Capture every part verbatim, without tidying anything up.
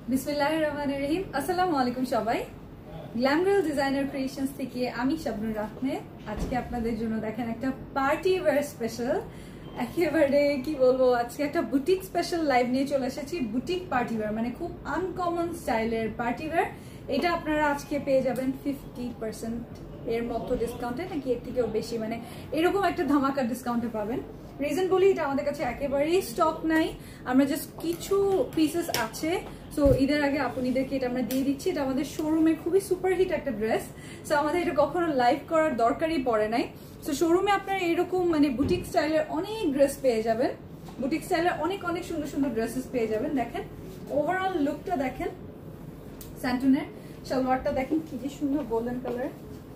বিসমিল্লাহির রহমানির রহিম। আসসালামু আলাইকুম সবাই। গ্ল্যাম গার্ল ডিজাইনার ক্রিয়েশনস থেকে আমি শাবনুর আহমেদ। আজকে আপনাদের জন্য দেখেন একটা পার্টি ওয়্যার স্পেশাল, একেবারে কি বলবো, আজকে একটা বুটিক স্পেশাল লাইভ নিয়ে চলে এসেছি। বুটিক পার্টি ওয়্যার মানে খুব আনকমন স্টাইলের পার্টি ওয়্যার। এটা আপনারা আজকে পেয়ে যাবেন ফিফটি পার্সেন্ট এর মতো ডিসকাউন্টে, নাকি এর থেকেও বেশি, মানে এরকম একটা ধামাকা ডিসকাউন্টে পাবেন। রিজন বলি, এটা আমাদের কাছে একেবারেই স্টক নাই, আমরা জাস্ট কিছু পিসেস আছে। সো ঈদের আগে আপনাদেরকে এটা আমরা দিয়ে দিচ্ছি। এটা আমাদের শোরুমে খুবই সুপারহিট একটা ড্রেস, সো আমাদের এটা কখনো লাইভ করার দরকারই পড়ে নাই। সো শোরুমে আপনারা এরকম মানে বুটিক স্টাইলের অনেক ড্রেস পেয়ে যাবেন, বুটিক স্টাইলের অনেক অনেক সুন্দর সুন্দর ড্রেসেস পেয়ে যাবেন। দেখেন ওভারঅল লুকটা দেখেন, স্যান্টুনের সালোয়ারটা দেখেন কি যে সুন্দর গোল্ডেন কালার।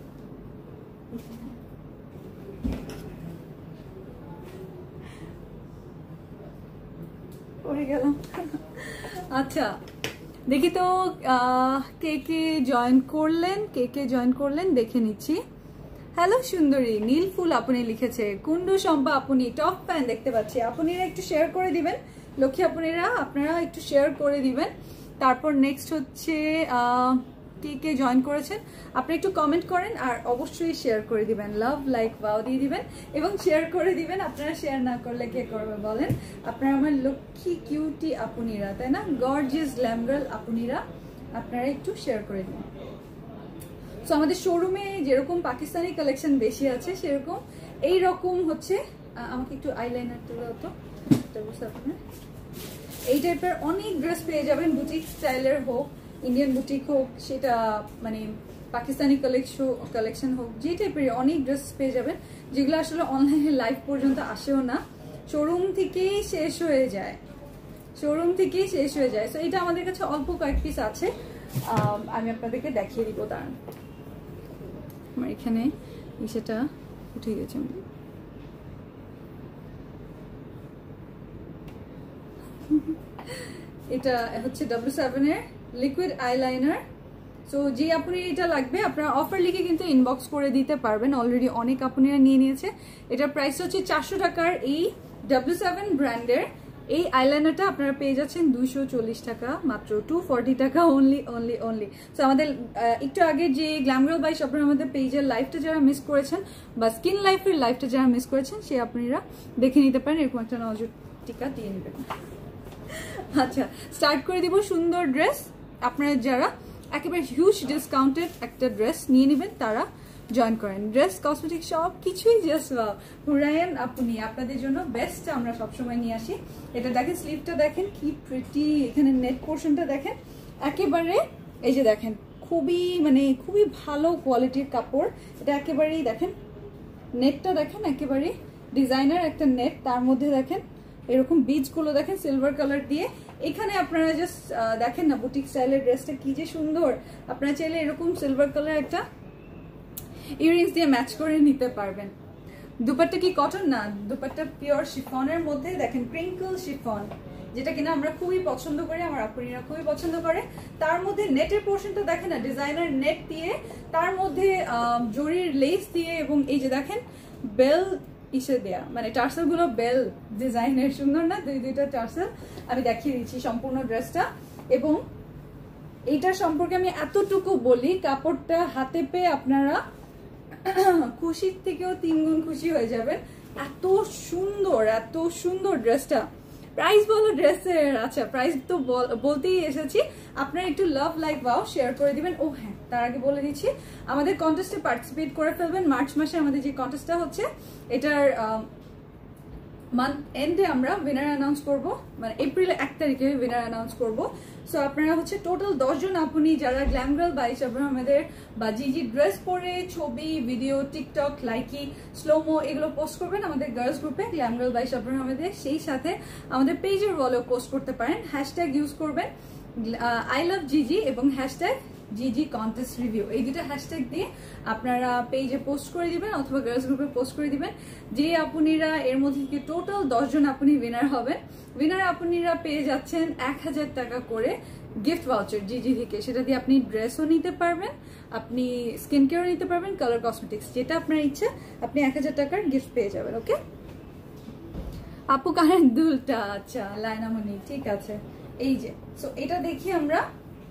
পড়ে গেলাম। আচ্ছা দেখি তো কে কে জয়েন করলেন, কে কে জয়েন করলেন দেখে নিচ্ছি। হ্যালো সুন্দরী, নীল ফুল আপনি লিখেছে, কুন্ডু শম্পা আপনি, টপ প্যান দেখতে পাচ্ছি। আপনারা একটু শেয়ার করে দিবেন, লক্ষ্মী আপনারা আপনারা একটু শেয়ার করে দিবেন। তারপর নেক্সট হচ্ছে আহ কে কে জয়েন করেছেন আপনি একটু কমেন্ট করেন, আর অবশ্যই শেয়ার করে দিবেন, লাভ লাইক ওয়াও দিয়ে দিবেন এবং শেয়ার করে দিবেন। আপনারা শেয়ার না করলে কে করবে বলেন? আপনারা আমার লক্ষ্মী কিউটি আপুনিরা, তাই না? গর্জিয়াস গ্ল্যাম গার্ল আপুনিরা, আপনারা একটু শেয়ার করে দিন। সো আমাদের শোরুমে যেরকম পাকিস্তানি কালেকশন বেশি আছে, সেরকম এই রকম হচ্ছে। আমাকে একটু আইলাইনার তুলে হতো, এই টাইপের অনেক ড্রেস পেয়ে যাবেন, বুটিক স্টাইলের হোক, ইন্ডিয়ান বুটিক হোক, সেটা মানে পাকিস্তানি কালেকশন কালেকশন হোক, যে টাইপের অনেক ড্রেস পেয়ে যাবেন, যেগুলো আসলে অনলাইনে লাইভ পর্যন্ত আসেও না, শোরুম থেকেই শেষ হয়ে যায়, শোরুম থেকেই শেষ হয়ে যায়। সো এটা আমাদের কাছে অল্প কয়েক পিস আছে, আমি আপনাদেরকে দেখিয়ে দিব। দাঁড়ান, আমার এখানে সেটা উঠে গেছে। এটা হচ্ছে ডাব্লিউ সেভেন এর লিকুইড আইলাইনার। সো যে আপনি এটা লাগবে আপনারা অফার লিখে কিন্তু ইনবক্স করে দিতে পারবেন, অলরেডি অনেক আপনারা নিয়ে নিয়েছে। এটার প্রাইস হচ্ছে চারশো টাকার। এই ডাব্লিউ সেভেন ব্র্যান্ডের এই আইলাইনারটা আপনারা পেয়ে যাচ্ছেন দুইশো চল্লিশ টাকা মাত্র, টু ফর্টি টাকা অনলি অনলি অনলি। সো আমাদের একটু আগে যে গ্ল্যাম গার্ল বাইশ আপনারা আমাদের পেজের লাইভটা যারা মিস করেছেন, বা স্কিন লাইফের লাইভটা যারা মিস করেছেন, সে আপনারা দেখে নিতে পারেন, এরকম একটা নজর টিকা দিয়ে নেবেন। আচ্ছা স্টার্ট করে দিব। সুন্দর ড্রেস, আপনারা যারা একেবারে হিউজ ডিসকাউন্টেড একটা ড্রেস নিয়ে নেবেন তারা জয়েন করেন। ড্রেস কসমেটিক সব কিছুই জাস্ট ওয়াও। হুরায়ন আপনি, আপনাদের জন্য বেস্ট আমরা সবসময় নিয়ে আসি। এটা দেখেন, স্লিভটা দেখেন কি প্রিটি, এখানে নেট পোর্শনটা দেখেন একেবারে, এই যে দেখেন খুবই মানে খুবই ভালো কোয়ালিটির কাপড়। এটা একেবারেই দেখেন, নেটটা দেখেন একেবারে ডিজাইনার একটা নেট, তার মধ্যে দেখেন এরকম বীজগুলো দেখেন সিলভার কালার দিয়ে। এখানে আপনারা জাস্ট দেখেন না বুটিক স্টাইলের ড্রেসটা কি যে সুন্দর। আপনারা চাইলে এরকম সিলভার কালার একটা ইয়াররিংস দিয়ে ম্যাচ করে নিতে পারবেন। দুপাট্টা কি কটন না, দুপাট্টা পিওর শিফনের মধ্যে দেখেন ক্রিঙ্কল শিফন, যেটা কিনা আমরা খুবই পছন্দ করি, আমার আপুরা খুবই পছন্দ করে। তার মধ্যে নেটের পোর্শনটা দেখেন না, ডিজাইনার নেট দিয়ে, তার মধ্যে জরির লেস দিয়ে, এবং এই যে দেখেন বেল ইসে দেয়া, মানে টার্সেল গুলো বেল ডিজাইনের, সুন্দর না? দুই দুইটা টার্সেল আমি দেখিয়ে দিচ্ছি সম্পূর্ণ ড্রেসটা। এবং এইটার সম্পর্কে আমি এতটুকু বলি, কাপড়টা হাতে পেয়ে আপনারা খুশির থেকেও তিন গুণ খুশি হয়ে যাবেন। এত সুন্দর, এত সুন্দর ড্রেসটা। প্রাইস বলো ড্রেসের? আচ্ছা প্রাইস তো বলতেই এসেছি, আপনারা একটু লাভ লাইক ওয়াও শেয়ার করে দিবেন। ও হ্যাঁ, তার আগে বলে দিচ্ছি আমাদের কন্টেস্টে পার্টিসিপেট করে ফেলবেন। মার্চ মাসে আমাদের যে কন্টেস্টটা হচ্ছে, এটার মান্থ এন্ডে আমরা উইনার অ্যানাউন্স করব, মানে এপ্রিল এক তারিখে উইনার অ্যানাউন্স করব। সো আপনারা হচ্ছে টোটাল দশজন আপনি যারা গ্ল্যাম গার্ল বাইশ আহমেদের বা জিজি ড্রেস পরে ছবি, ভিডিও, টিকটক, লাইকি, স্লোমো এগুলো পোস্ট করবেন আমাদের গার্লস গ্রুপে গ্ল্যাম গার্ল বাইশ আহমেদের, সেই সাথে আমাদের পেজের ওয়ালেও পোস্ট করতে পারেন। হ্যাশট্যাগ ইউজ করবেন আই লাভ জিজি এবং হ্যাশট্যাগ জিজি কন্টেস্ট রিভিউ, এই দুটো হ্যাশট্যাগ দিয়ে আপনারা পেজে পোস্ট করে দিবেন অথবা গার্লস গ্রুপে পোস্ট করে দিবেন। যে আপুনিরা এর মধ্যে থেকে টোটাল দশজন আপনি উইনার হবেন, উইনার আপুনিরা পেয়ে যাচ্ছেন এক হাজার টাকা করে গিফট ভাউচার জিজি থেকে। সেটা দিয়ে আপনি ড্রেসও নিতে পারবেন, আপনি স্কিন কেয়ারও নিতে পারবেন, কালার কসমেটিক্স, যেটা আপনার ইচ্ছা আপনি এক হাজার টাকার গিফট পেয়ে যাবেন। ওকে আপু কারেন্ট দুলটা, আচ্ছা লাইনামণি, ঠিক আছে। এই যে সো এটা দেখি আমরা,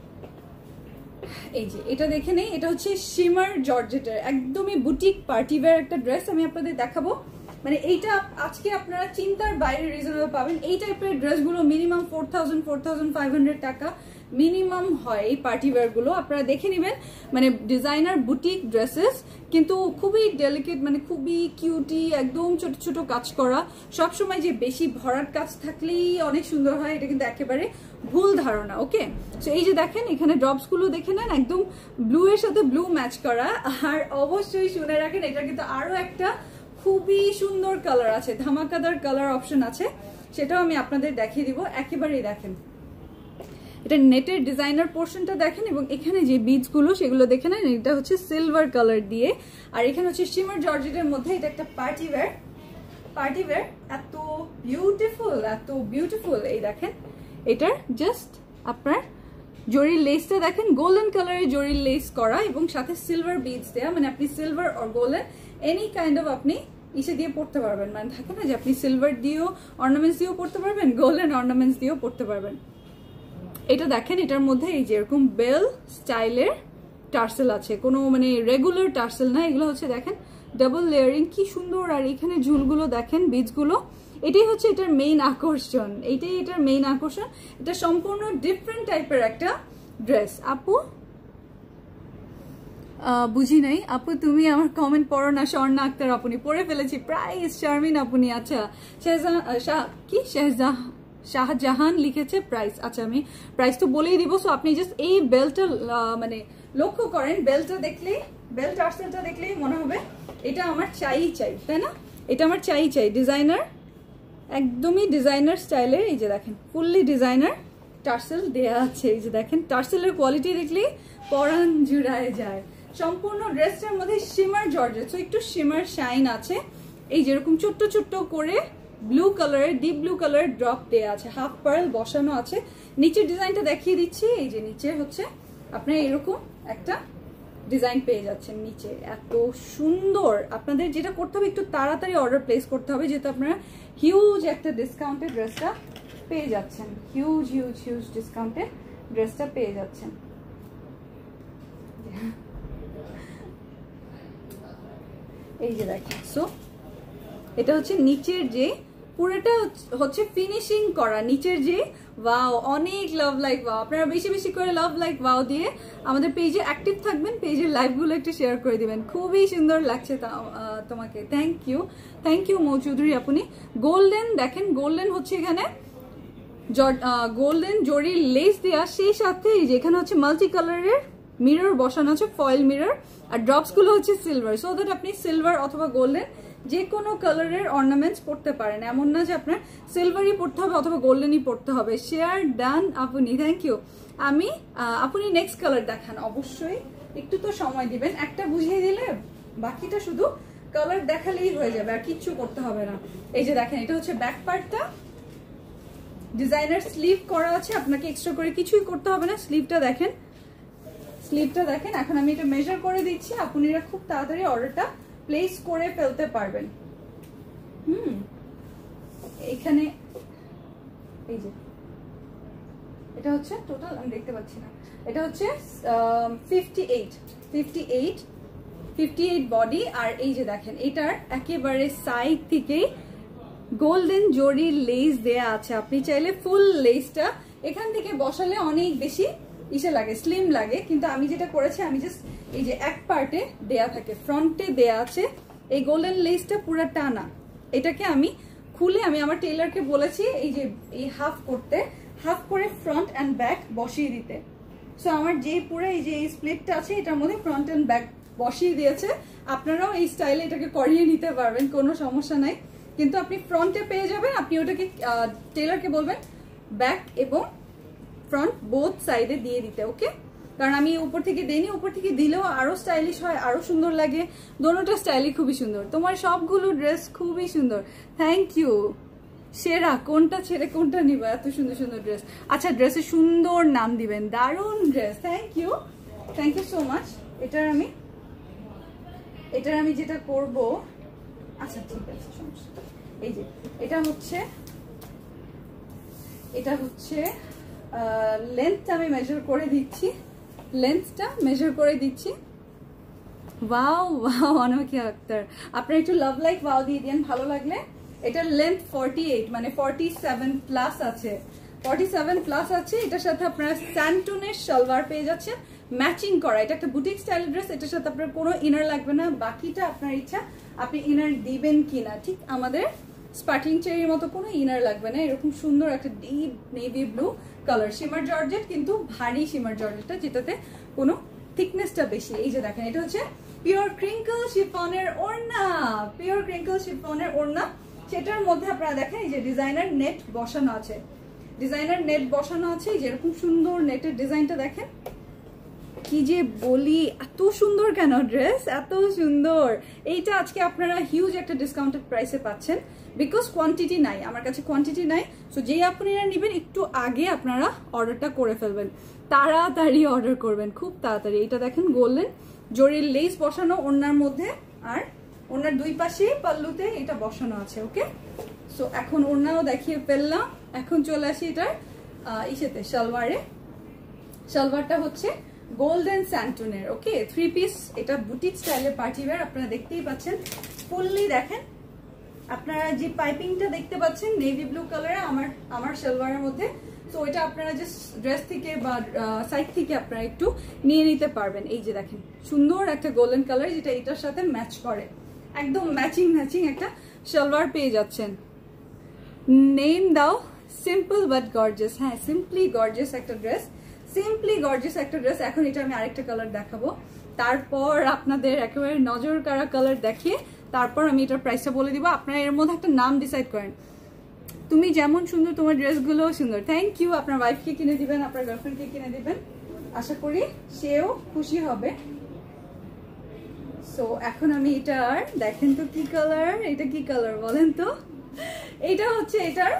এই যে এটা দেখে নেই, এটা হচ্ছে শিমার জর্জেটের একদমই বুটিক পার্টি ওয়্যার একটা ড্রেস আমি আপনাদের দেখাবো। মানে এইটা আজকে আপনারা চিন্তার বাইরে রিজনেবল পাবেন। এই টাইপের ড্রেসগুলো minimum four thousand four thousand five hundred টাকা মিনিমাম হয় এই পার্টি ওয়্যার গুলো, আপনারা দেখে নেবেন। মানে ডিজাইনার বুটিক ড্রেসেস, কিন্তু খুবই ডেলিকেট, মানে খুবই কিউটি, একদম ছোট ছোট কাজ করা। সবসময় যে বেশি ভরাট কাজ থাকলেই অনেক সুন্দর হয়, এটা কিন্তু একেবারে ভুল ধারণা। ওকে, তো এই যে দেখেন এখানে ড্রপস গুলো দেখে নেন, একদম ব্লু এর সাথে ব্লু ম্যাচ করা। আর অবশ্যই শুনে রাখেন এটা কিন্তু আরো একটা খুবই সুন্দর কালার আছে, ধামাকাদার কালার অপশন আছে, সেটাও আমি আপনাদের দেখিয়ে দিব। একেবারেই দেখেন এটা নেটের ডিজাইনার পোর্শনটা দেখেন, এবং এখানে যে বিডস গুলো সেগুলো দেখে নেন, এটা হচ্ছে সিলভার কালার দিয়ে। আর এখানে হচ্ছে শিমার জর্জেটের মধ্যে এটা একটা পার্টি ওয়্যার, পার্টি ওয়্যার এত বিউটিফুল, এত বিউটিফুল। এই দেখেন এটার জাস্ট আপনার জরির লেসটা দেখেন, গোল্ডেন কালারের জরির লেস করা এবং সাথে সিলভার বিডস দেয়া। মানে আপনি silver or golden any kind of আপনি ইসে দিয়ে পড়তে পারবেন। মানে থাকে না যে আপনি সিলভার দিয়েও অর্নামেন্টস দিয়েও পড়তে পারবেন, গোল্ডেন অর্নামেন্টস দিয়েও পড়তে পারবেন। এটা দেখেন এটার মধ্যে এই যে এরকম বেল স্টাইলের টার্সেল আছে, কোনো মানে রেগুলার টার্সেল না, এগুলো হচ্ছে দেখেন ডাবল লেয়ারিং, কি সুন্দর। আর এখানে ঝুলগুলো দেখেন, বিচগুলো, এটাই হচ্ছে এটার মেইন আকর্ষণ, এইটাই এটার মেইন আকর্ষণ। এটা সম্পূর্ণ ডিফারেন্ট টাইপের একটা ড্রেস। আপু বুঝি নাই আপু, তুমি আমার কমেন্ট পড়ো না। স্বর্ণা আক্তার আপনি পড়ে ফেলেছি, প্রাইস শারমিন আপনি। আচ্ছা শাহজাহান শাহ কি শাহজাহ শাহজাহান লিখেছে প্রাইস। আচ্ছা আমি প্রাইস তো বলেই দিব। সো আপনি জাস্ট এই বেল্টটা মানে লক্ষ্য করেন, বেল্টটা দেখলেই, বেল্ট টার্সেলটা দেখলেই মনে হবে এটা আমার চাই চাই, তাই না? এটা আমার চাই চাই। ডিজাইনার, একদমই ডিজাইনার স্টাইলের। এই যে দেখেন ফুললি ডিজাইনার টার্সেল দেয়া আছে। এই যে দেখেন টার্সেলের কোয়ালিটি দেখলেই পরান জুড়ায় যায়। সম্পূর্ণ ড্রেসটার মধ্যে শিমার জর্জেট, সো একটু শিমার শাইন আছে। এই যেরকম ছোট্ট ছোট্ট করে ব্লু কালারের, ডিপ ব্লু কালারের ড্রপ দেয়া আছে, হাফ পার্ল বসানো আছে। নিচের ডিজাইনটা দেখিয়ে দিচ্ছি। এই যে নিচে হচ্ছে আপনার এরকম একটা ডিজাইন পেয়ে যাচ্ছেন নিচে, এত সুন্দর। আপনাদের যেটা করতে হবে একটু তাড়াতাড়ি অর্ডার প্লেস করতে হবে, যেহেতু আপনারা হিউজ একটা ডিসকাউন্টে ড্রেসটা পেয়ে যাচ্ছেন, হিউজ হিউজ হিউজ ডিসকাউন্টে ড্রেসটা পেয়ে যাচ্ছেন। এই যে দেখেন, সো এটা হচ্ছে নিচের যে পুরোটা হচ্ছে ফিনিশিং করা, নিচের যে ওয়াও, অনেক লাভ লাইক ওয়াও। আপনারা বেশি বেশি করে লাভ লাইক ওয়াও দিয়ে আমাদের পেজে অ্যাক্টিভ থাকবেন, পেজের লাইভগুলো একটু শেয়ার করে দিবেন। খুবই সুন্দর লাগছে তোমাকে, thank you, thank you Mou Chowdhury আপনি। গোল্ডেন দেখেন, গোল্ডেন হচ্ছে এখানে গোল্ডেন জরির লেস দেওয়া, সেই সাথে এই যে এখানে হচ্ছে মাল্টি কালারের মিরর বসানো আছে, ফয়েল মিরর। আর ড্রপস গুলো হচ্ছে সিলভার, সো দ্যাট আপনি সিলভার অথবা গোল্ডেন যে কোনো কালারের অর্নামেন্টস পড়তে পারেন। এমন না যে আপনার সিলভারই পড়তে হবে অথবা গোল্ডেনই পড়তে হবে। শেয়ার ডান আপনি, থ্যাংক ইউ। আমি আপনি নেক্সট কালার দেখান, অবশ্যই একটু তো সময় দিবেন। একটা বুঝিয়ে দিলে বাকিটা শুধু কালার দেখালেই হয়ে যাবে, আর কিচ্ছু করতে হবে না। এই যে দেখেন এটা হচ্ছে ব্যাক পার্টটা, ডিজাইনার স্লিভ করা আছে, আপনাকে এক্সট্রা করে কিছুই করতে হবে না। স্লিভটা দেখেন, স্লিভটা দেখেন। এখন আমি এটা মেজার করে দিচ্ছি, আপনারা খুব তাড়াতাড়ি অর্ডারটা প্লেস করে ফেলতে পারবেন। হুম এখানে এই যে এটা হচ্ছে টোটাল, আমি দেখতে পাচ্ছি না, এটা হচ্ছে fifty eight fifty eight fifty eight body. আর এই যে দেখেন এটার একেবারে সাইড থেকেই গোল্ডেন জরির লেস দেয়া আছে। আপনি চাইলে ফুল লেসটা এখান থেকে বসালে অনেক বেশি ইসে লাগে, স্লিম লাগে, কিন্তু আমি যেটা করেছি আমি জাস্ট এই যে এক পার্টে দেয়া থাকে, ফ্রন্টে দেয়া আছে এই গোল্ডেন লেসটা পুরো টানা। এটাকে আমি খুলে আমি আমার টেইলারকে বলেছি এই যে এই হাফ করতে, হাফ করে ফ্রন্ট অ্যান্ড ব্যাক বসিয়ে দিতে। সো আমার যে পুরো এই যে এই স্প্লিটটা আছে এটার মধ্যে ফ্রন্ট অ্যান্ড ব্যাক বসিয়ে দিয়েছে। আপনারাও এই স্টাইলে এটাকে করিয়ে নিতে পারবেন, কোনো সমস্যা নাই। কিন্তু আপনি ফ্রন্টে পেয়ে যাবেন, আপনি ওটাকে টেইলারকে বলবেন ব্যাক এবং ফ্রন্ট বোথ সাইডে দিয়ে দিতে। ওকে, কারণ আমি উপর থেকে দেইনি, উপর থেকে দিলেও আরো স্টাইলিশ হয়, আরো সুন্দর লাগে। দোনোটা স্টাইলই খুবই সুন্দর, তোমার সবগুলো ড্রেস খুবই সুন্দর, থ্যাংক ইউ। সেরা কোনটা ছেড়ে কোনটা নিবা, এত সুন্দর সুন্দর ড্রেস। আচ্ছা ড্রেসের সুন্দর নাম দিবেন, দারুণ dress, thank you, thank you so much. এটার আমি এটার আমি যেটা করব, আচ্ছা ঠিক আছে সমস্যা। এই যে এটা হচ্ছে এটা হচ্ছে লেন্থটা আমি মেজার করে দিচ্ছি, লেন্থটা মেজার করে দিচ্ছি। ওয়াও ওয়াও অনকিয়া আক্তার, আপনারা একটু লাভ লাইক ওয়াও দিয়ে দেন ভালো লাগলে। এটার লেন্থ ফর্টি এইট মানে ফর্টি সেভেন প্লাস আছে, ফর্টি সেভেন প্লাস আছে। এটার সাথে আপনারা স্যান্টনের সালোয়ার পেয়ে যাচ্ছেন ম্যাচিং করা। এটা একটা বুটিক স্টাইল ড্রেস, এটার সাথে আপনার কোনো ইনার লাগবে না, বাকিটা আপনার ইচ্ছা আপনি ইনার দিবেন কিনা। ঠিক আমাদের স্পার্কলিং চেরির মতো কোনো ইনার লাগবে না। এরকম সুন্দর একটা deep navy blue colour, shimmer georgette কিন্তু ভারী শিমার জর্জেটটা, যেটাতে কোনো থিকনেসটা বেশি। এই যে দেখেন এটা হচ্ছে পিওর ক্রিঙ্কল শিফনের ওড়না, পিওর ক্রিঙ্কল শিফনের ওড়না। সেটার মধ্যে আপনারা দেখেন এই যে ডিজাইনার নেট বসানো আছে, ডিজাইনার নেট বসানো আছে। যেরকম সুন্দর নেটের ডিজাইনটা দেখেন, কি যে বলি, এত সুন্দর কেন ড্রেস, এত সুন্দর। এইটা আজকে আপনারা হিউজ একটা ডিসকাউন্টেড প্রাইসে পাচ্ছেন, বিকজ কোয়ান্টিটি নাই আমার কাছে, কোয়ান্টিটি নাই। সো যেই আপনারা নেবেন একটু আগে আপনারা অর্ডারটা করে ফেলবেন, তাড়াতাড়ি অর্ডার করবেন, খুব তাড়াতাড়ি। এটা দেখেন গোল্ডেন জরির লেস বসানো ওড়নার মধ্যে, আর ওড়নার দুই পাশে পাল্লুতে এটা বসানো আছে। ওকে, সো এখন ওড়নাও দেখিয়ে ফেললাম। এখন চলে আসি এটার ইসেতে সালোয়ারে। সালোয়ারটা হচ্ছে গোল্ডেন স্যান্টনের, ওকে থ্রি পিস। এটা বুটিক স্টাইলের পার্টি ওয়্যার, আপনারা দেখতেই পাচ্ছেন ফুললি। দেখেন আপনারা যে পাইপিংটা দেখতে পাচ্ছেন নেভি ব্লু কালারে আমার আমার সালোয়ারের মধ্যে, তো এটা আপনারা জাস্ট ড্রেস থেকে বা সাইড থেকে আপনারা একটু নিয়ে নিতে পারবেন। এই যে দেখেন সুন্দর একটা গোল্ডেন কালার, যেটা এটার সাথে ম্যাচ করে, একদম ম্যাচিং ম্যাচিং একটা সালোয়ার পেয়ে যাচ্ছেন। নেম দাও সিম্পল বাট গর্জিয়াস। হ্যাঁ, সিম্পলি গর্জিয়াস একটা ড্রেস, সিম্পলি গর্জিয়াস একটা ড্রেস। এখন এটা আমি আরেকটা কালার দেখাবো, তারপর আপনাদের একেবারে নজর কাড়া কালার দেখিয়ে তারপর আমি এটার প্রাইসটা বলে দিব। আপনারা এর মধ্যে একটা নাম ডিসাইড করেন। তুমি যেমন সুন্দর তোমার ড্রেসগুলো সুন্দর। Thank you. আপনার ওয়াইফকে কিনে দিবেন, আপনার গার্লফ্রেন্ডকে কিনে দিবেন, আশা করি সেও খুশি হবে। সো এখন আমি এটার দেখেন তো কি কালার, এটা কি কালার বলেন তো? এটা হচ্ছে এটার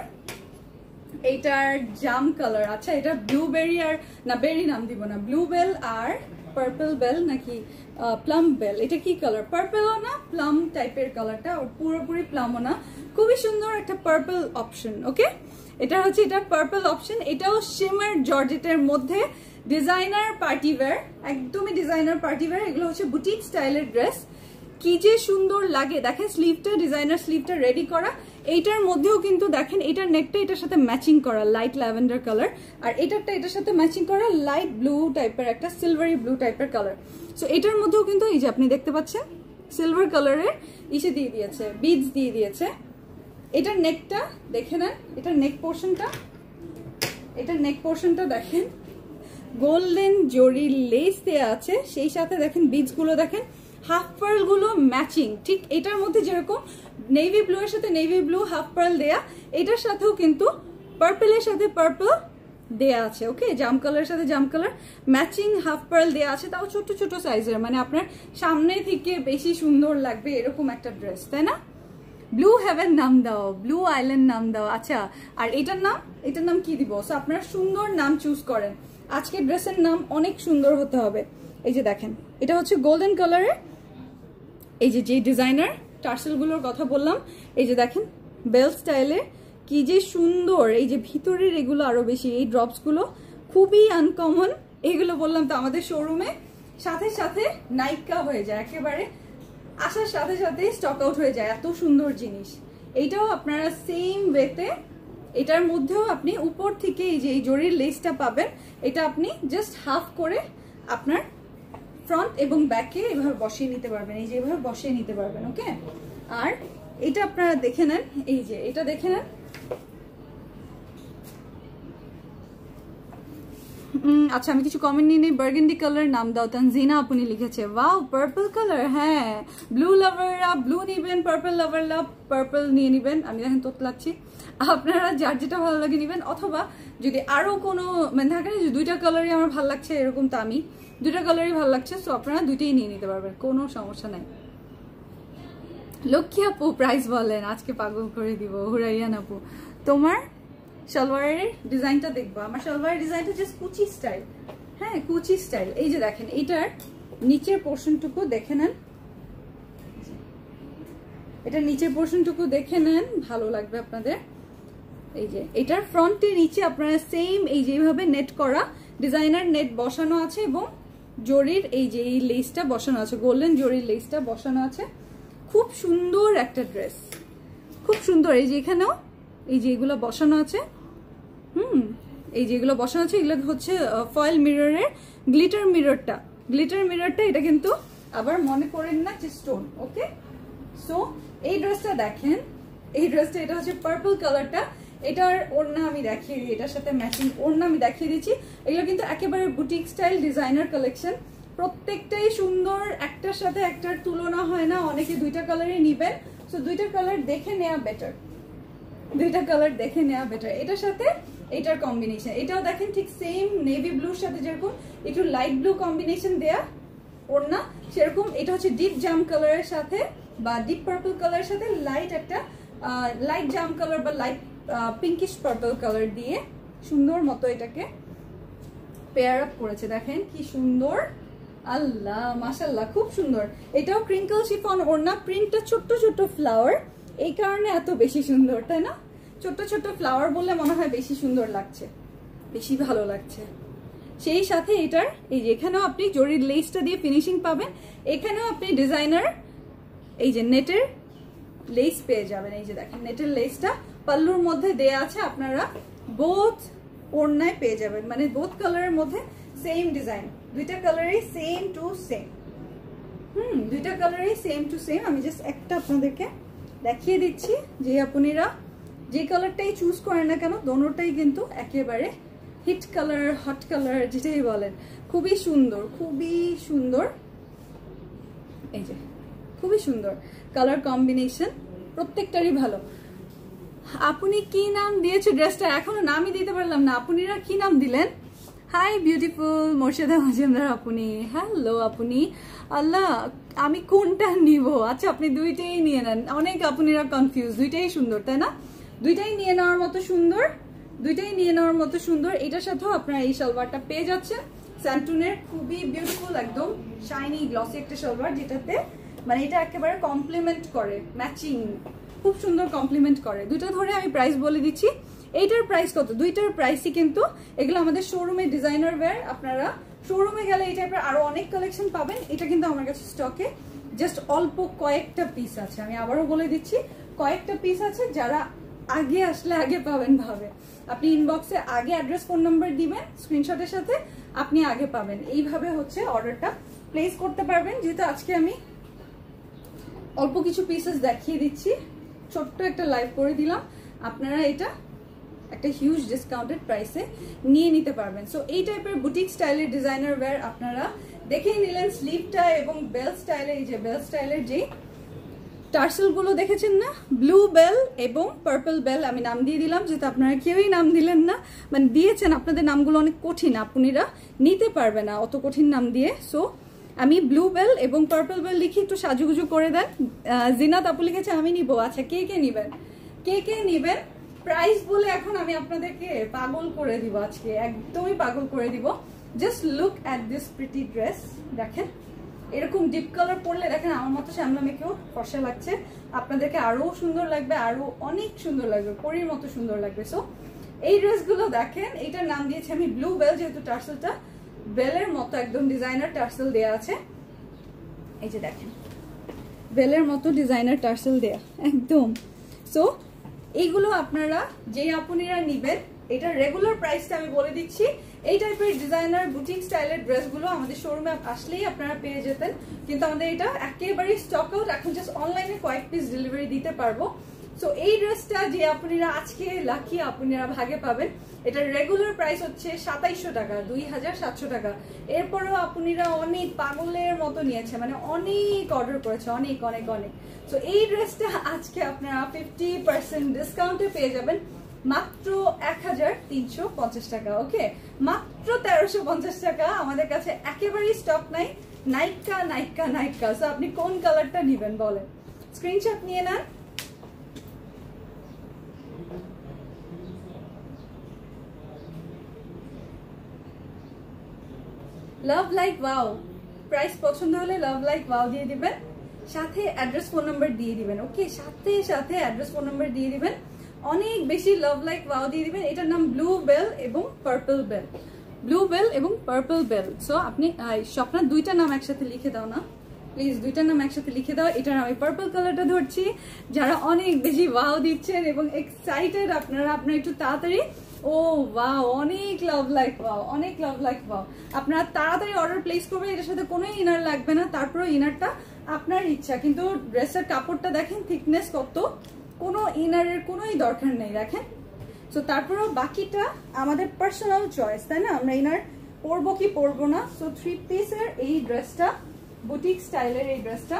এটার জাম কালার। আচ্ছা, এটা ব্লুবেরি আর না বেরি নাম দিব না, ব্লুবেল আর পার্পল বেল নাকি প্লাম বেল। এটা কি কালার? পার্পলও না প্লাম টাইপের কালারটা, পুরোপুরি প্লামও না, খুবই সুন্দর একটা পার্পল অপশন। ওকে, এটা হচ্ছে এটা পার্পল অপশন। এটাও শিমার জর্জেটের মধ্যে ডিজাইনার পার্টি ওয়্যার, একদমই ডিজাইনার পার্টি ওয়্যার। এগুলো হচ্ছে বুটিক স্টাইলের ড্রেস, কি যে সুন্দর লাগে। দেখেন স্লিভটা, ডিজাইনার স্লিভটা রেডি করা। এইটার মধ্যেও কিন্তু দেখেন এটার নেকটা এটার সাথে ম্যাচিং করা লাইট ল্যাভেন্ডার কালার, আর এটারটা এটার সাথে ম্যাচিং করা লাইট ব্লু টাইপের একটা সিলভারি ব্লু টাইপের কালার। সো এটার মধ্যেও কিন্তু এই যে আপনি দেখতে পাচ্ছেন সিলভার কালারের ইসে দিয়ে দিয়েছে, বিডস দিয়ে দিয়েছে। এটার নেকটা দেখে নেন, এটার নেক পোর্শনটা, এটার নেক পোর্শনটা দেখেন গোল্ডেন জরি লেস দেওয়া আছে, সেই সাথে দেখেন বিডস গুলো দেখেন, হাফ পার্ল গুলো ম্যাচিং। ঠিক এটার মধ্যে যেরকম নেভি ব্লু এর সাথে নেভি ব্লু হাফ পার্ল দেয়া, এটার সাথেও কিন্তু পার্পলের সাথে পার্পল দেয়া আছে। ওকে, জাম কালারের সাথে জাম কালার ম্যাচিং হাফ পার্ল দেয়া আছে, তাও ছোট ছোট সাইজের, মানে আপনার সামনে থেকে বেশি সুন্দর লাগবে এরকম একটা ড্রেস, তাই না? ব্লু হেভেন নাম দাও, ব্লু আইল্যান্ড নাম দাও। আচ্ছা, আর এটার নাম, এটার নাম কি দিব? সো আপনারা সুন্দর নাম চুজ করেন। আজকে ড্রেসের নাম অনেক সুন্দর হতে হবে। এই যে দেখেন এটা হচ্ছে গোল্ডেন কালারের, এই যে যে ডিজাইনার টার্সেলগুলোর কথা বললাম, এই যে দেখেন বেল স্টাইলে, কি যে সুন্দর। এই যে ভিতরের এগুলো আরো বেশি, এই ড্রপসগুলো খুবই আনকমন। এগুলো বললাম তো আমাদের শোরুমে সাথে সাথে নাইকা হয়ে যায়, একেবারে আসার সাথে সাথে স্টক আউট হয়ে যায়, এত সুন্দর জিনিস। এইটাও আপনারা সেম ওয়েতে, এটার মধ্যেও আপনি উপর থেকে এই যে এই জরির লেসটা পাবেন, এটা আপনি জাস্ট হাফ করে আপনার ফ্রন্ট এবং ব্যাকে এভাবে বসিয়ে নিতে পারবেন, এই যে এভাবে বসিয়ে নিতে পারবেন। ওকে, আর এটা আপনারা দেখে নেন, এই যে এটা দেখে নেন, আচ্ছা আমি কিছু কমেন্ট নিয়ে নেই। বার্গেন্ডি কালার নাম দাও, তানজিনা আপনি লিখেছে। Wow, purple colour. হ্যাঁ, ব্লু লাভাররা ব্লু নিবেন, পার্পল লাভাররা পার্পল নিয়ে নিবেন। আমি দেখেন তোতলাচ্ছি, আপনারা যার যেটা ভালো লাগে নিবেন, অথবা যদি আরো কোনো মানে থাকে না যে দুইটা কালারই আমার ভালো লাগছে এরকম, তো আমি দুইটা কালারই ভালো লাগছে, সো আপনারা দুইটাই নিয়ে নিতে পারবেন, কোনো সমস্যা নাই। লক্ষ্মী আপু প্রাইস বলেন, আজকে পাগল করে দিব। হুরাইয়ান আপু, তোমার সালোয়ারের ডিজাইনটা দেখবো। আমার সালোয়ারের ডিজাইনটা জাস্ট কুচি স্টাইল, হ্যাঁ কুচি স্টাইল। এই যে দেখেন এটার নিচের পোর্শনটুকু দেখে নেন, এটা নিচের পোর্শনটুকু দেখে নেন, ভালো লাগবে আপনাদের। এই যে এটার ফ্রন্টে নিচে আপনারা সেম এই যেভাবে নেট করা ডিজাইনার নেট বসানো আছে এবং জরির এই যে এই লেসটা বসানো আছে, গোল্ডেন জরির লেসটা বসানো আছে। খুব সুন্দর একটা ড্রেস, খুব সুন্দর। এই যে এখানেও এই যে এগুলো বসানো আছে, হুম এই যেগুলো বসানো আছে এগুলো হচ্ছে ফয়েল মিররের গ্লিটার মিররটা, গ্লিটার মিররটা এটা কিন্তু আবার মনে করেন না যে স্টোন। ওকে, সো এই ড্রেসটা দেখেন, এই ড্রেসটা এটা হচ্ছে পার্পল কালারটা, এটার ওড়না আমি দেখিয়ে দিই, এটার সাথে ম্যাচিং ওড়না আমি দেখিয়ে দিচ্ছি। এগুলো কিন্তু একেবারে বুটিক স্টাইল ডিজাইনার কালেকশন, প্রত্যেকটাই সুন্দর, একটার সাথে একটার তুলনা হয় না। অনেকে দুইটা কালারই নিবেন, সো দুইটা কালার দেখে নেওয়া বেটার, দুইটা কালার দেখে নেওয়া বেটার। এটার সাথে এটার কম্বিনেশন, এটাও দেখেন ঠিক সেম নেভি ব্লুর সাথে যেরকম একটু লাইট ব্লু কম্বিনেশন দেয়া ওড়না, সেরকম এটা হচ্ছে ডিপ জাম কালারের সাথে বা ডিপ পার্পল কালারের সাথে লাইট একটা লাইট জাম কালার বা লাইট পিঙ্কিশ পার্পল কালার দিয়ে সুন্দর মতো এটাকে পেয়ার আপ করেছে। দেখেন কি সুন্দর, আল্লাহ মাশাআল্লাহ, খুব সুন্দর। এটাও ক্রিঙ্কল শিফন ওড়না, প্রিন্টটা ছোট্ট ছোট্ট ফ্লাওয়ার, এই কারণে এত বেশি সুন্দর, তাই না? ছোট্ট ছোট্ট ফ্লাওয়ার বললে মনে হয় বেশি সুন্দর লাগছে, বেশি ভালো লাগছে। সেই সাথে এটার এই যে এখানেও আপনি জরির লেসটা দিয়ে ফিনিশিং পাবেন, এখানেও আপনি ডিজাইনার এই যে নেটের লেস পেয়ে যাবেন। এই যে দেখেন নেটের লেসটা পাল্লুর মধ্যে দেয়া আছে, আপনারা বোথ ওড়নায় পেয়ে যাবেন, মানে বোথ কালারের মধ্যে সেম ডিজাইন, দুইটা কালারই সেম টু সেম। হুম দুইটা কালারই সেম টু সেম। আমি জাস্ট একটা আপনাদেরকে দেখিয়ে দিচ্ছি, যে আপনারা যে কালারটাই চুজ করেন না কেন দোনোটাই কিন্তু একেবারে হিট কালার, হট কালার যেটাই বলেন, খুবই সুন্দর, খুবই সুন্দর। এই যে খুবই সুন্দর কালার কম্বিনেশন, প্রত্যেকটারই ভালো। আপনি কি নাম দিয়েছে ড্রেসটা? এখনো নামই দিতে পারলাম না, আপনারা কি নাম দিলেন? হাই বিউটিফুল মোর্শেদা মজুমদার আপনি, হ্যালো আপনি। আল্লাহ আমি কোনটা নিব? আচ্ছা আপনি দুইটাই নিয়ে নেন, অনেক আপনারা কনফিউজ, দুইটাই সুন্দর তাই না? দুইটাই নিয়ে নেওয়ার মতো সুন্দর, দুইটাই নিয়ে নেওয়ার মতো সুন্দর। এটার সাথেও আপনারা এই সালোয়ারটা পেয়ে যাচ্ছেন স্যান্টুনের, খুবই বিউটিফুল একদম শাইনি গ্লসি একটা সালোয়ার, যেটাতে মানে এটা একেবারে কমপ্লিমেন্ট করে, ম্যাচিং খুব সুন্দর কমপ্লিমেন্ট করে। দুইটা ধরে আমি প্রাইস বলে দিচ্ছি। এইটার প্রাইস কত? দুইটার প্রাইসই কিন্তু এগুলো আমাদের শোরুমে ডিজাইনার ওয়্যার, আপনারা শোরুমে গেলে এই টাইপের আরো অনেক কালেকশন পাবেন। এটা কিন্তু আমার কাছে স্টকে জাস্ট অল্প কয়েকটা পিস আছে, আমি আবারও বলে দিচ্ছি কয়েকটা পিস আছে, যারা আগে আসলে আগে পাবেন ভাবে। আপনি ইনবক্সে আগে অ্যাড্রেস ফোন নাম্বার দিবেন স্ক্রিনশটের সাথে, আপনি আগে পাবেন। এইভাবে হচ্ছে অর্ডারটা প্লেস করতে পারবেন। যেহেতু আজকে আমি অল্প কিছু পিসেস দেখিয়ে দিচ্ছি, ছোট্ট একটা লাইভ করে দিলাম, আপনারা এটা একটা হিউজ ডিসকাউন্টেড প্রাইসে নিয়ে নিতে পারবেন। সো এই টাইপের বুটিক স্টাইলের ডিজাইনার ওয়্যার আপনারা দেখেই নিলেন। স্লিভটা এবং বেল স্টাইলের, এই যে বেল স্টাইলের যে টার্সেল গুলো দেখেছেন না, ব্লু বেল এবং পার্পল বেল, আমি নাম দিয়ে দিলাম যেহেতু আপনারা কেউই নাম দিলেন না, মানে দিয়েছেন, আপনাদের নামগুলো অনেক কঠিন, আপনারা নিতে পারবে না অত কঠিন নাম দিয়ে। সো আমি ব্লু বেল এবং পার্পল বেল লিখি, একটু সাজুগুজু করে দেন। জিনাত আপু লিখেছে আমি নিবো। আচ্ছা কে কে নিবেন, কে কে নিবেন? প্রাইস বলে এখন আমি আপনাদেরকে পাগল করে দিব, আজকে একদমই পাগল করে দিব। Just look at this pretty dress, দেখেন এরকম ডিপ কালার পরলে দেখেন আমার মতো শ্যামলা মেয়েকেও ফর্সা লাগছে, আপনাদেরকে আরো সুন্দর লাগবে, আরো অনেক সুন্দর লাগবে, পরীর মতো সুন্দর লাগবে। সো এই ড্রেসগুলো দেখেন, এইটার নাম দিয়েছি আমি ব্লু বেল, যেহেতু টার্সেলটা বেলের মতো একদম ডিজাইনার টার্সেল দেয়া আছে। এই যে দেখেন বেলের মতো ডিজাইনার টার্সেল দেয়া একদম। সো এইগুলো আপনারা যে আপনারা নিবেন, এটার রেগুলার প্রাইসটা আমি বলে দিচ্ছি। এই টাইপের ডিজাইনার বুটিক স্টাইলের ড্রেসগুলো আমাদের শোরুমে আসলেই আপনারা পেয়ে যেতেন, কিন্তু আমাদের এটা একেবারে স্টক আউট, এখন জাস্ট অনলাইনে কয়েক পিস ডেলিভারি দিতে পারবো। সো এই ড্রেসটা যে আপনারা আজকে লাকি আপনারা ভাগে পাবেন, এটার রেগুলার প্রাইস হচ্ছে সাতাইশশো টাকা, দুই হাজার সাতশো টাকা। এরপরেও আপনারা অনেক পাগলের মতো নিয়েছে, মানে অনেক অর্ডার করেছে, অনেক অনেক অনেক। সো এই ড্রেসটা আজকে আপনারা ফিফটি পার্সেন্ট ডিসকাউন্টে পেয়ে যাবেন মাত্র এক হাজার তিনশো পঞ্চাশ টাকা। ওকে, মাত্র তেরোশো পঞ্চাশ টাকা। আমাদের কাছে একেবারেই স্টক নাই, নাইকা নাইকা নাইকা। সো আপনি কোন কালারটা নিবেন বলেন, স্ক্রিনশট নিয়ে নেন। লাভ লাইক ওয়াও, প্রাইস পছন্দ হলে লাভ লাইক ওয়াও দিয়ে দিবেন, সাথে অ্যাড্রেস ফোন নাম্বার দিয়ে দিবেন। ওকে, সাথে সাথে অ্যাড্রেস ফোন নাম্বার দিয়ে দিবেন। অনেক বেশি লাভ লাইক ওয়াও দিয়ে দিবেন। এটার নাম ব্লু বেল এবং পার্পল বেল, ব্লু বেল এবং পার্পল বেল। সো আপনি স্বপ্না দুইটা নাম একসাথে লিখে দাও না প্লিজ, দুইটার নাম একসাথে লিখে দাও। এটার আমি পার্পল কালারটা ধরছি। যারা অনেক বেশি ওয়াও দিচ্ছেন এবং এক্সাইটেড আপনারা, আপনারা একটু তাড়াতাড়ি, ও ওয়াও অনেক লাভ লাইক ওয়াও, অনেক লাভ লাইক ওয়াও। আপনারা তাড়াতাড়ি অর্ডার প্লেস করবেন। এটার সাথে কোনো ইনার লাগবে না, তারপরে ইনারটা আপনার ইচ্ছা। কিন্তু ড্রেসের কাপড়টা দেখেন থিকনেস কত, কোনো ইনারের কোনোই দরকার নেই দেখেন। সো তারপরেও বাকিটা আমাদের পার্সোনাল চয়েস, তাই না? আমরা ইনার পরবো কি পরবো না। সো থ্রি পিসের এই ড্রেসটা, বুটিক স্টাইলের এই ড্রেসটা,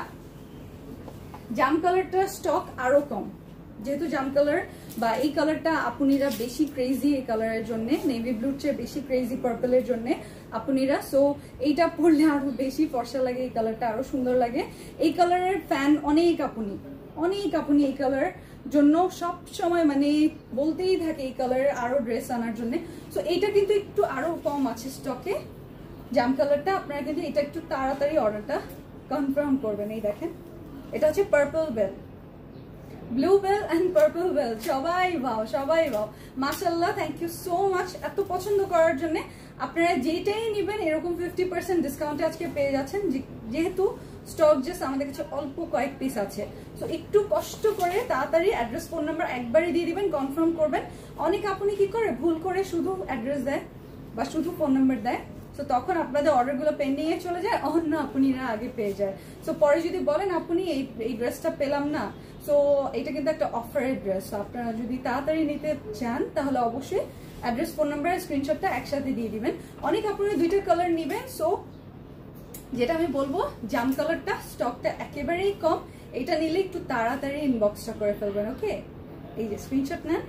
জাম কালারটা স্টক আরো কম, যেহেতু জাম কালার বা এই কালারটা আপুনিরা বেশি ক্রেজি এই কালারের জন্য, নেভি ব্লুর চেয়ে বেশি ক্রেজি পার্পলের জন্য আপুনিরা। সো এইটা পরলে আরো বেশি ফর্সা লাগে, এই কালারটা আরো সুন্দর লাগে। এই কালারের ফ্যান অনেক আপুনি, অনেক আপুনি এই কালার জন্য সব সময় মানে বলতেই থাকে এই কালারের আরো ড্রেস আনার জন্য। সো এইটা কিন্তু একটু আরো কম আছে স্টকে, জাম কালারটা। আপনারা কিন্তু এটা একটু তাড়াতাড়ি অর্ডারটা কনফার্ম করবেন। এই দেখেন, এটা হচ্ছে purple bell, blue bell and purple bell. সবাই ভাও, সবাই ভাও, মাশাআল্লাহ। থ্যাংক ইউ সো মাচ এত পছন্দ করার জন্য। আপনারা যেটাই নেবেন এরকম ফিফটি পার্সেন্ট ডিসকাউন্টে আজকে পেয়ে যাচ্ছেন, যেহেতু স্টক জাস্ট আমাদের কাছে অল্প কয়েক পিস আছে। সো একটু কষ্ট করে তাড়াতাড়ি অ্যাড্রেস ফোন নাম্বার একবারই দিয়ে দিবেন, কনফার্ম করবেন। অনেক আপনি কি করে ভুল করে শুধু অ্যাড্রেস দেয় বা শুধু ফোন নাম্বার দেয়, তো তখন আপনাদের অর্ডারগুলো পেন্ডিং এ চলে যায়, অন্য আপনিরা আগে পেয়ে যায়। সো পরে যদি বলেন আপনি এই এই ড্রেসটা পেলাম না, সো এটা কিন্তু একটা অফারের ড্রেস। আপনারা যদি তাড়াতাড়ি নিতে চান তাহলে অবশ্যই অ্যাড্রেস ফোন নাম্বার স্ক্রিনশটটা একসাথে দিয়ে দিবেন। অনেক আপনারা দুইটা কালার নেবেন। সো যেটা আমি বলবো, জাম কালারটা স্টকটা একেবারেই কম, এটা নিলে একটু তাড়াতাড়ি ইনবক্সটা করে ফেলবেন। ওকে, এই যে স্ক্রিনশট নেন।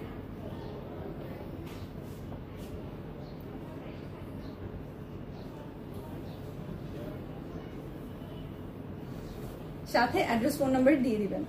সাথে অ্যাড্রেস ফোন নাম্বার দিয়ে দিবেন।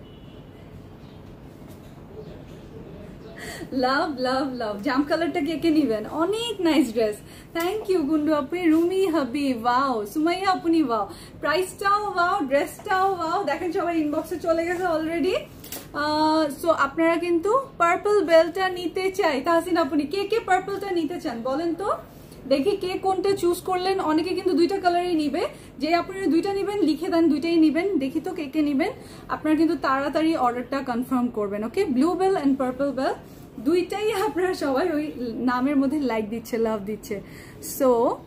লাভ লাভ লাভ, জাম কালারটা কে কে নিবেন? অনেক nice dress. Thank you Gundu আপনি, রুমি হাবি ওয়াও, সুমাইয়া আপনি ওয়াও, প্রাইসটাও ওয়াও, ড্রেসটাও ওয়াও। দেখেন সবাই ইনবক্সে চলে গেছে অলরেডি। সো আপনারা কিন্তু পার্পল বেলটা নিতে চাই। তাহসিন আপনি কে কে পার্পলটা নিতে চান বলেন তো, দেখি কে কোনটা চুজ করলেন। অনেকে কিন্তু দুইটা কালারই নিবে, যে আপনারা দুইটা নিবেন লিখে দেন দুইটাই নিবেন। দেখি তো কে কে নিবেন। আপনারা কিন্তু তাড়াতাড়ি অর্ডারটা কনফার্ম করবেন। Okay, blue bell and purple bell দুইটাই আপনারা সবাই ওই নামের মধ্যে লাইক দিচ্ছে, লাভ দিচ্ছে। সো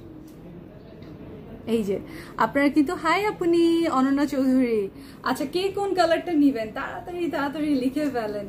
এই যে আপনারা কিন্তু, হাই আপনি অনন্যা চৌধুরী, আচ্ছা কে কোন কালারটা নিবেন তাড়াতাড়ি তাড়াতাড়ি লিখে ফেলেন।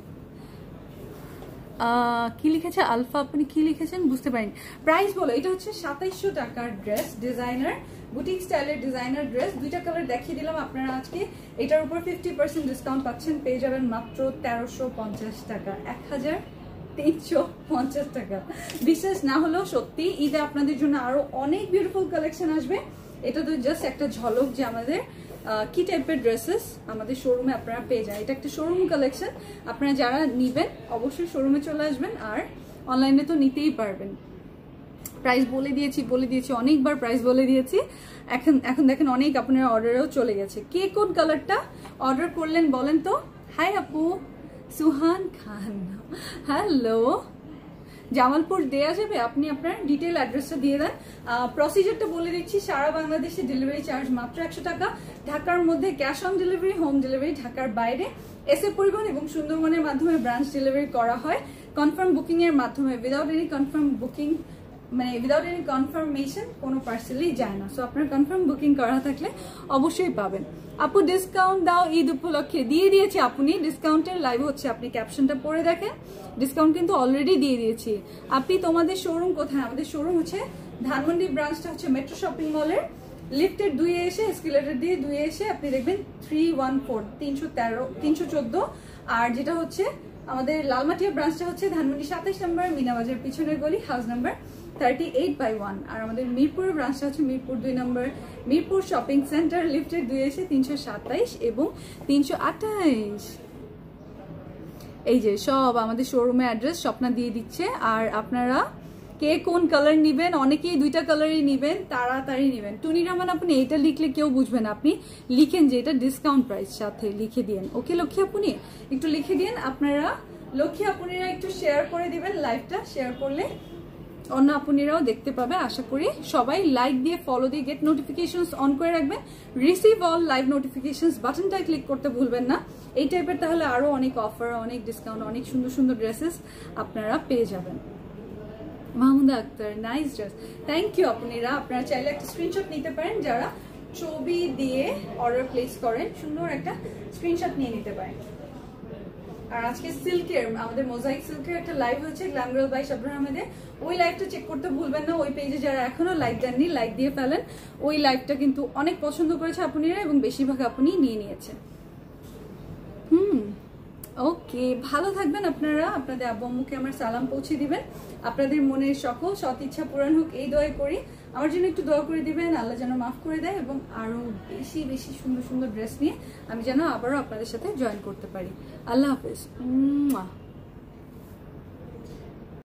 কি লিখেছে আলফা, আপনি কি লিখেছেন বুঝতে পারিনি। প্রাইস বলো, এটা হচ্ছে সাতাইশশো টাকার ড্রেস, ডিজাইনার বুটিক স্টাইলের ডিজাইনার ড্রেস। দুইটা কালার দেখিয়ে দিলাম আপনারা আজকে। এটার উপর ফিফটি পার্সেন্ট ডিসকাউন্ট পাচ্ছেন, পেয়ে যাবেন মাত্র তেরোশো পঞ্চাশ টাকা, এক হাজার তিনশো পঞ্চাশ টাকা। বিশ্বাস না হলেও সত্যি, ঈদে আপনাদের জন্য আরো অনেক বিউটিফুল কালেকশন আসবে। এটা তো জাস্ট একটা ঝলক যে আমাদের কি টাইপের ড্রেসেস আমাদের শোরুমে আপনারা পেয়ে যান। এটা একটা শোরুম কালেকশন, আপনারা যারা নিবেন অবশ্যই শোরুমে চলে আসবেন, আর অনলাইনে তো নিতেই পারবেন। প্রাইস বলে দিয়েছি বলে দিয়েছি অনেকবার প্রাইস বলে দিয়েছি। এখন এখন দেখেন অনেক আপনার অর্ডারেও চলে গেছে। কে কোন কালারটা অর্ডার করলেন বলেন তো। হাই আপু, সুহান খান, হ্যালো। জামালপুর দেয়া যাবে, আপনি আপনার ডিটেল অ্যাড্রেসটা দিয়ে দেন। প্রসিজারটা বলে দিচ্ছি, সারা বাংলাদেশে ডেলিভারি চার্জ মাত্র একশো টাকা। ঢাকার মধ্যে cash on delivery, home delivery. ঢাকার বাইরে এস এ পরিবহন এবং সুন্দরবনের মাধ্যমে ব্রাঞ্চ ডেলিভারি করা হয়। কনফার্ম বুকিং এর মাধ্যমে, উইদাউট এনি কনফার্ম বুকিং মানে উইদাউট এনি কনফার্মেশন কোনো পার্সেলই যায় না। সো আপনার কনফার্ম বুকিং করা থাকলে অবশ্যই পাবেন। আপু ডিসকাউন্ট দাও ঈদ উপলক্ষে, দিয়ে দিয়েছি আপনি। ডিসকাউন্টের লাইভ হচ্ছে, আপনি ক্যাপশনটা পড়ে দেখেন। ডিসকাউন্ট কিন্তু অলরেডি দিয়ে দিয়েছি। আপনি তোমাদের শোরুম কোথায়? আমাদের শোরুম হচ্ছে ধানমন্ডি ব্রাঞ্চটা হচ্ছে মেট্রো শপিং মলের লিফটের দুইয়ে এসে, এসকেলেটর দিয়ে দুইয়ে এসে আপনি দেখবেন থ্রি ওয়ান ফোর তিনশো তেরো তিনশো চোদ্দ। আর যেটা হচ্ছে আমাদের লালমাটিয়া ব্রাঞ্চটা হচ্ছে ধানমন্ডি সাতাইশ নম্বর মিনাবাজার পিছনের গলি, house number thirty eight by one. আর আমাদের মিরপুরের ব্রাঞ্চটা হচ্ছে মিরপুর দুই নম্বর মিরপুর শপিং সেন্টার লিফটের দুই এসে তিনশো সাতাইশ এবং তিনশো আঠাইশ। এই যে সব আমাদের শোরুমের অ্যাড্রেস স্বপ্না দিয়ে দিচ্ছে। আর আপনারা কে কোন কালার নিবেন, অনেকেই দুইটা কালারই নিবেন, তাড়াতাড়ি নিবেন। টুনি রহমান আপনি এটা লিখলে কেউ বুঝবেন, আপনি লিখেন যে এটা ডিসকাউন্ট প্রাইস, সাথে লিখে দিন। ওকে লক্ষ্মী আপনি একটু লিখে দিন। আপনারা লক্ষ্মী আপুনিরা একটু শেয়ার করে দিবেন, লাইভটা শেয়ার করলে অন্য আপুনিরাও দেখতে পাবে। আশা করি সবাই লাইক দিয়ে ফলো দিয়ে গেট নোটিফিকেশনস অন করে রাখবেন। রিসিভ অল লাইভ নোটিফিকেশনস বাটনটা ক্লিক করতে ভুলবেন না। এই টাইপের তাহলে আরো অনেক অফার, অনেক ডিসকাউন্ট, অনেক সুন্দর সুন্দর ড্রেসেস আপনারা পেয়ে যাবেন। Mahmuda Akter, nice dress, thank you আপুনিরা। আপনারা চাইলে একটা স্ক্রিনশট নিতে পারেন, যারা ছবি দিয়ে অর্ডার প্লেস করেন সুন্দর একটা স্ক্রিনশট নিয়ে নিতে পারেন। আর আজকে সিল্কের, আমাদের মোজাইক সিল্কের একটা লাইভ হচ্ছে গ্ল্যাম গার্ল বাই শাবনূর আহমেদের, ওই লাইভটা চেক করতে ভুলবেন না। ওই পেজে যারা এখনো লাইক দেননি লাইক দিয়ে ফেলেন। ওই লাইভটা কিন্তু অনেক পছন্দ করেছে আপুনিরা এবং বেশিরভাগ আপনি নিয়ে নিয়েছেন। হুম ওকে, ভালো থাকবেন আপনারা। আপনাদের আব্বু আম্মুকে আমার সালাম পৌঁছে দিবেন। আপনাদের মনের সকল সৎ ইচ্ছা পূরণ হোক এই দোয়া করি। আমার জন্য একটু দোয়া করে দিবেন, আল্লাহ যেন মাফ করে দেয় এবং আরো বেশি বেশি সুন্দর সুন্দর ড্রেস নিয়ে আমি যেন আবারও আপনাদের সাথে জয়েন করতে পারি। আল্লাহ হাফেজ।